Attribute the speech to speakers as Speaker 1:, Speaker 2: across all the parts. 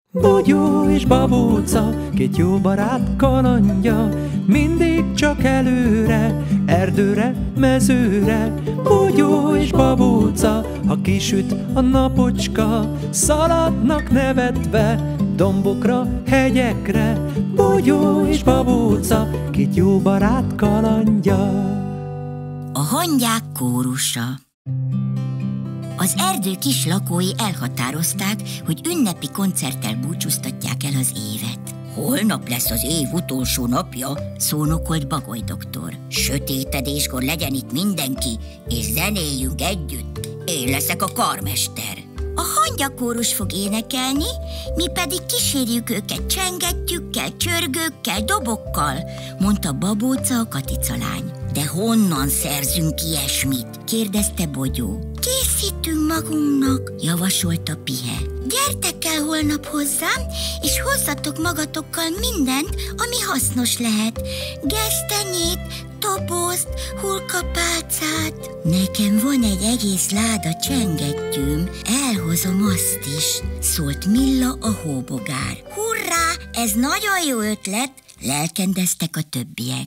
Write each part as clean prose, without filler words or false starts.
Speaker 1: Bogyó és babóca, két jó barát kalandja, mindig csak előre, erdőre, mezőre. Bogyó és babóca, ha kisüt a napocska, szaladnak nevetve dombokra, hegyekre. Bogyó és babóca, két jó barát kalandja.
Speaker 2: A hangyák kórusa. Az erdő kis lakói elhatározták, hogy ünnepi koncerttel búcsúztatják el az évet. Holnap lesz az év utolsó napja, szónokolt Bagoly doktor. Sötétedéskor legyen itt mindenki, és zenéljünk együtt. Én leszek a karmester. A hangyakórus fog énekelni, mi pedig kísérjük őket csengettyűkkel, csörgőkkel, dobokkal, mondta Babóca a Katica lány. De honnan szerzünk ilyesmit? kérdezte Bogyó. Készítünk magunknak, javasolta Pihe. Gyertek el holnap hozzám, és hozzatok magatokkal mindent, ami hasznos lehet. Gesztenyét, tobozt, hullkapálcát. Nekem van egy egész láda csengettyűm, elhozom azt is, szólt Milla a hóbogár. Hurrá, ez nagyon jó ötlet, lelkendeztek a többiek.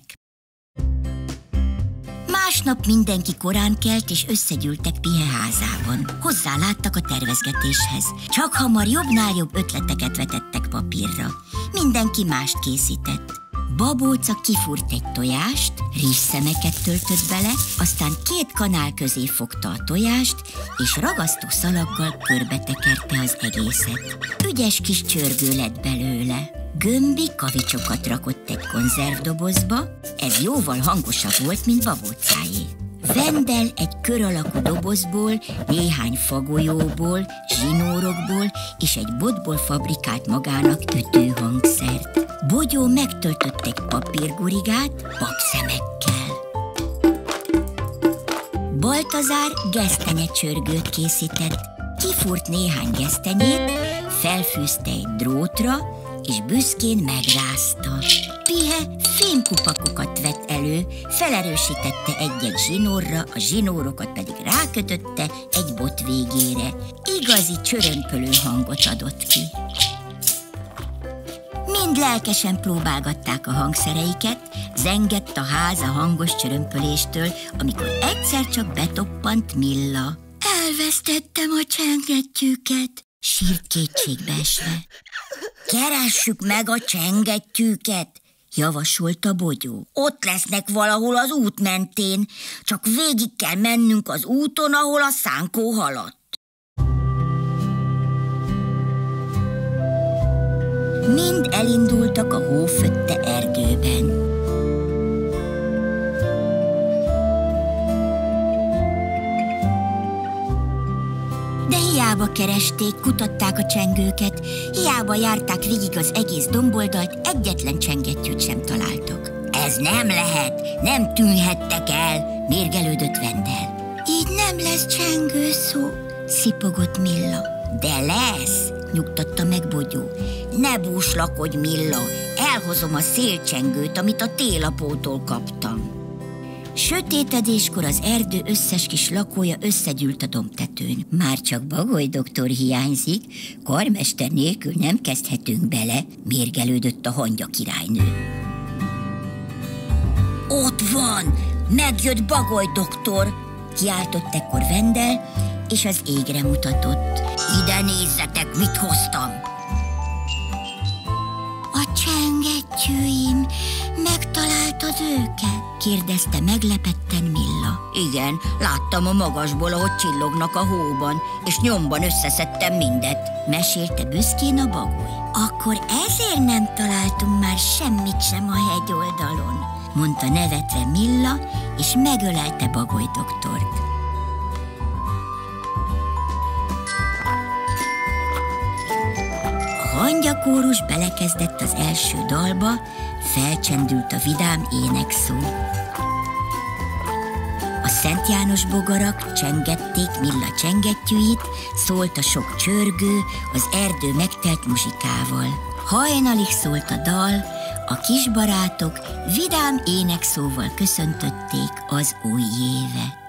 Speaker 2: Másnap mindenki korán kelt, és összegyűltek Pihe házában. Hozzáláttak a tervezgetéshez. Csak hamar jobbnál jobb ötleteket vetettek papírra. Mindenki mást készített. Babóca kifúrt egy tojást, rizsszemeket töltött bele, aztán 2 kanál közé fogta a tojást, és ragasztó szalaggal körbetekerte az egészet. Ügyes kis csörgő lett belőle. Gömbi kavicsokat rakott egy konzervdobozba, ez jóval hangosabb volt, mint Babócáé. Vendel egy kör alakú dobozból, néhány fagolyóból, zsinórokból és egy botból fabrikált magának ütőhangszert. Bogyó megtöltött egy papírgurigát papszemekkel. Baltazár gesztenyecsörgőt készített. Kifúrt néhány gesztenyét, felfűzte egy drótra, és büszkén megrázta. Pihe fémkupakokat vett elő, felerősítette egy-egy zsinórra, a zsinórokat pedig rákötötte egy bot végére. Igazi csörömpölő hangot adott ki. Mind lelkesen próbálgatták a hangszereiket, zengett a ház a hangos csörömpöléstől, amikor egyszer csak betoppant Milla. Elvesztettem a csengettyűket, sírt kétségbeesve. Keressük meg a csengettyűket, javasolta Bogyó. Ott lesznek valahol az út mentén, csak végig kell mennünk az úton, ahol a szánkó haladt. Mind elindultak a hófötte erdőben. De hiába keresték, kutatták a csengőket, hiába járták végig az egész domboldalt, egyetlen csengettyűt sem találtak. Ez nem lehet, nem tűnhettek el, mérgelődött Vendel. Így nem lesz csengőszó, szipogott Milla. De lesz, nyugtatta meg Bogyó. Ne búslakodj, Milla, elhozom a szélcsengőt, amit a télapótól kaptam. Sötétedéskor az erdő összes kis lakója összegyűlt a dombtetőn. Már csak Bagoly doktor hiányzik, karmester nélkül nem kezdhetünk bele, mérgelődött a hangya királynő. Ott van, megjött Bagoly doktor, kiáltott ekkor Vendel, és az égre mutatott. Ide nézzetek, mit hoztam! A csengettyűim, megtaláltad őket? kérdezte meglepetten Milla. Igen, láttam a magasból, ahogy csillognak a hóban, és nyomban összeszedtem mindet, mesélte büszkén a Bagoly. Akkor ezért nem találtunk már semmit sem a hegyoldalon, mondta nevetve Milla, és megölelte Bagoly doktort. A hangyakórus belekezdett az első dalba, felcsendült a vidám énekszó. A Szent János bogarak csengették Milla csengettyűit, szólt a sok csörgő, az erdő megtelt muzsikával. Hajnalig szólt a dal, a kisbarátok vidám énekszóval köszöntötték az új évet.